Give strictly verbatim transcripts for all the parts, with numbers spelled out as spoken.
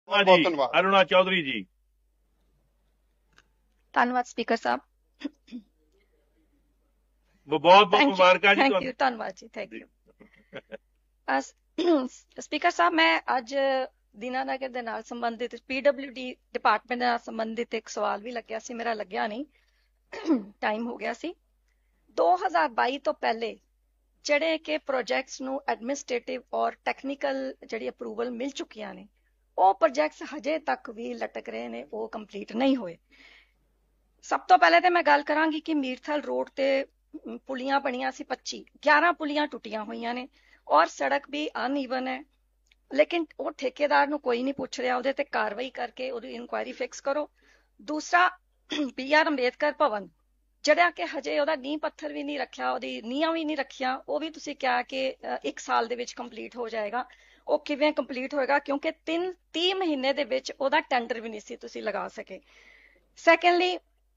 ਬਹੁਤ ਬਹੁਤ ਧੰਨਵਾਦ। ਅਰੁਣਾ ਚੌਧਰੀ ਜੀ। ਧੰਨਵਾਦ ਸਪੀਕਰ ਸਾਹਿਬ। ਬਹੁਤ ਬਹੁਤ ਮੁਬਾਰਕਾਂ ਜੀ ਤੁਹਾਨੂੰ। ਧੰਨਵਾਦ ਜੀ, ਥੈਂਕ ਯੂ। ਸਪੀਕਰ ਸਾਹਿਬ, ਮੈਂ ਅੱਜ ਦੀਨਾਨਗਰ ਦੇ ਨਾਲ ਸੰਬੰਧਿਤ ਪੀਡਬਲਿਊ ਡੀ ਡਿਪਾਰਟਮੈਂਟ ਨਾਲ ਸੰਬੰਧਿਤ ਇੱਕ ਸਵਾਲ ਵੀ ਲੱਗਿਆ ਸੀ, ਮੇਰਾ ਲੱਗਿਆ ਨਹੀਂ, ਟਾਈਮ ਹੋ ਗਿਆ ਸੀ। ਦੋ ਹਜ਼ਾਰ ਬਾਈ ਤੋਂ ਪਹਿਲੇ ਜਿਹੜੇ ਕਿ ਪ੍ਰੋਜੈਕਟਸ ਨੂੰ ਐਡਮਿਨਿਸਟ੍ਰੇਟਿਵ ਔਰ ਟੈਕਨੀਕਲ ਜਿਹੜੀ ਅਪਰੂਵਲ ਮਿਲ ਚੁੱਕੀਆਂ ਨੇ, ਉਹ ਪ੍ਰੋਜੈਕਟਸ ਹਜੇ ਤੱਕ ਵੀ ਲਟਕ ਰਹੇ ਨੇ, ਉਹ ਕੰਪਲੀਟ ਨਹੀਂ ਹੋਏ। ਸਭ ਤੋਂ ਪਹਿਲੇ ਤੇ ਮੈਂ ਗੱਲ ਕਰਾਂਗੀ ਕਿ ਮੀਰਥਲ ਰੋਡ ਤੇ ਪੁਲੀਆਂ ਬਣੀਆਂ ਸੀ ਪੱਚੀ, ਗਿਆਰਾਂ ਪੁਲੀਆਂ ਟੁੱਟੀਆਂ ਹੋਈਆਂ ਨੇ ਔਰ ਸੜਕ ਵੀ ਅਨਈਵਨ ਹੈ, ਲੇਕਿਨ ਉਹ ਠੇਕੇਦਾਰ ਨੂੰ ਕੋਈ ਨਹੀਂ ਪੁੱਛ ਰਿਹਾ, ਉਹਦੇ ਤੇ ਕਾਰਵਾਈ ਕਰਕੇ ਉਹਦੀ ਇਨਕੁਆਇਰੀ ਫਿਕਸ ਕਰੋ। ਦੂਸਰਾ, ਬੀ ਆਰ ਅੰਬੇਦਕਰ ਭਵਨ ਜਿਹੜਾ ਕਿ ਹਜੇ ਉਹਦਾ ਨੀਂਹ ਪੱਥਰ ਵੀ ਨਹੀਂ ਰੱਖਿਆ, ਉਹਦੀ ਨੀਹਾਂ ਵੀ ਨਹੀਂ ਰੱਖੀਆਂ, ਉਹ ਵੀ ਤੁਸੀਂ ਕਿਹਾ ਕਿ ਇੱਕ ਸਾਲ ਦੇ ਵਿੱਚ ਕੰਪਲੀਟ ਹੋ ਜਾਏਗਾ। ਉਹ ਕਿਵੇਂ ਕੰਪਲੀਟ ਹੋਏਗਾ, ਕਿਉਂਕਿ ਤਿੰਨ ਤੀਹ ਮਹੀਨੇ ਦੇ ਵਿੱਚ ਉਹਦਾ ਟੈਂਡਰ ਵੀ ਨਹੀਂ ਸੀ ਤੁਸੀਂ ਲਗਾ ਸਕੇ। ਸੈਕੰਡਲੀ,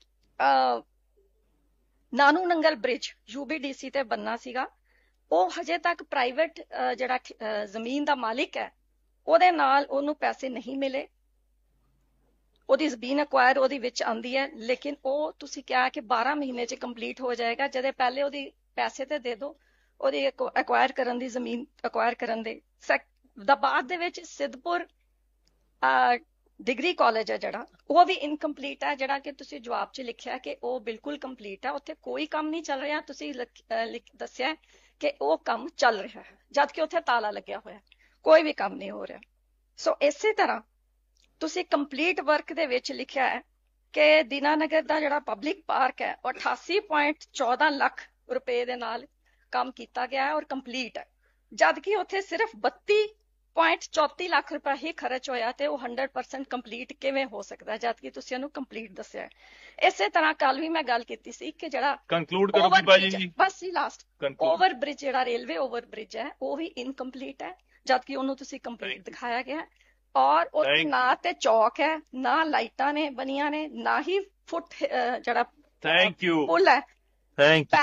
ਨਾਨੂ ਨੰਗਲ ਬ੍ਰਿਜ ਯੂਬੀਡੀਸੀ ਤੇ ਬੰਨਾ ਸੀਗਾ, ਉਹ ਹਜੇ ਤੱਕ ਪ੍ਰਾਈਵੇਟ ਜਿਹੜਾ ਜ਼ਮੀਨ ਦਾ ਮਾਲਿਕ ਹੈ ਉਹਦੇ ਨਾਲ ਉਹਨੂੰ ਪੈਸੇ ਨਹੀਂ ਮਿਲੇ। ਉਹਦੀ ਜ਼ਮੀਨ ਅਕਵਾਇਰ ਉਹਦੇ ਵਿੱਚ ਆਉਂਦੀ ਹੈ, ਲੇਕਿਨ ਉਹ ਤੁਸੀਂ ਕਿਹਾ ਕਿ ਬਾਰਾਂ ਮਹੀਨੇ 'ਚ ਕੰਪਲੀਟ ਹੋ ਜਾਏਗਾ, ਜਦੇ ਪਹਿਲੇ ਉਹਦੀ ਪੈਸੇ ਤੇ ਦੇ ਦਿਓ ਉਹਦੀ ਅਕਵਾਇਰ ਕਰਨ ਦੀ, ਜ਼ਮੀਨ ਅਕਵਾਇਰ ਕਰਨ ਦੇ। ਦਾ ਬਾਅਦ ਦੇ ਵਿੱਚ ਸਿੱਧਪੁਰ ਡਿਗਰੀ ਕਾਲਜ ਹੈ ਜਿਹੜਾ, ਉਹ ਵੀ ਇਨਕੰਪਲੀਟ ਹੈ, ਜਿਹੜਾ ਕਿ ਤੁਸੀਂ ਜਵਾਬ 'ਚ ਲਿਖਿਆ ਕਿ ਉਹ ਬਿਲਕੁਲ ਕੰਪਲੀਟ ਹੈ, ਉੱਥੇ ਕੋਈ ਕੰਮ ਨਹੀਂ ਚੱਲ ਰਿਹਾ। ਤੁਸੀਂ ਦੱਸਿਆ ਕਿ ਉਹ ਕੰਮ ਚੱਲ ਰਿਹਾ ਹੈ, ਜਦ ਕਿ ਉੱਥੇ ਤਾਲਾ ਲੱਗਿਆ ਹੋਇਆ, ਕੋਈ ਵੀ ਕੰਮ ਨਹੀਂ ਹੋ ਰਿਹਾ। ਸੋ ਇਸੇ ਤਰ੍ਹਾਂ ਤੁਸੀਂ ਕੰਪਲੀਟ ਵਰਕ ਦੇ ਵਿੱਚ ਲਿਖਿਆ ਹੈ ਕਿ ਦੀਨਾਨਗਰ ਦਾ ਜਿਹੜਾ ਪਬਲਿਕ ਪਾਰਕ ਹੈ ਉਹ ਅਠਾਸੀ ਪੁਆਇੰਟ ਚੌਦਾਂ ਲੱਖ ਰੁਪਏ ਦੇ ਨਾਲ ਕੰਮ ਕੀਤਾ ਗਿਆ ਹੈ ਔਰ ਕੰਪਲੀਟ ਹੈ, ਜਦ ਕਿ ਉੱਥੇ ਸਿਰਫ ਬੱਤੀ ਪੁਆਇੰਟ ਚੌਂਤੀ ਲੱਖ ਰੁਪਏ ਹੀ ਖਰਚ ਹੋਇਆ, ਤੇ ਉਹ ਹੰਡਰਡ ਪਰਸੈਂਟ ਕੰਪਲੀਟ ਕਿਵੇਂ ਹੋ ਸਕਦਾ ਜਦ ਕਿ ਤੁਸੀਂ ਉਹਨੂੰ ਕੰਪਲੀਟ ਦੱਸਿਆ ਹੈ। ਇਸੇ ਤਰ੍ਹਾਂ ਕੱਲ ਵੀ ਮੈਂ ਗੱਲ ਕੀਤੀ ਸੀ ਕਿ ਜਿਹੜਾ ਕੰਕਲੂਡ ਕਰੋ ਬਾਜੀ ਜੀ, ਬਸ ਜੀ ਲਾਸਟ, ਓਵਰ ਬ੍ਰਿਜ ਜਿਹੜਾ ਰੇਲਵੇ ਓਵਰ ਬ੍ਰਿਜ ਹੈ ਉਹ ਵੀ ਇਨਕੰਪਲੀਟ ਹੈ, ਜਦ ਕਿ ਉਹਨੂੰ ਤੁਸੀਂ ਕੰਪਲੀਟ ਦਿਖਾਇਆ ਗਿਆ। ਔਰ ਉੱਥੇ ਨਾ ਤੇ ਚੌਕ ਹੈ, ਨਾ ਲਾਈਟਾਂ ਨੇ ਬਣੀਆਂ ਨੇ, ਨਾ ਹੀ ਫੁੱਟ ਜਿਹੜਾ ਥੈਂਕ ਯੂ ਪੁੱਲ ਹੈ। ਥੈਂਕ